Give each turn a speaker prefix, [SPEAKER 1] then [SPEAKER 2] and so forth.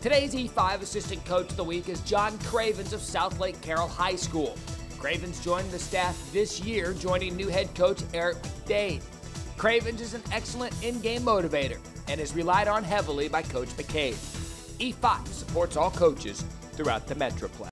[SPEAKER 1] Today's E5 Assistant Coach of the Week is John Cravens of Southlake Carroll High School. Cravens joined the staff this year, joining new head coach Eric McDade. Cravens is an excellent in-game motivator and is relied on heavily by Coach McCade. E5 supports all coaches throughout the Metroplex.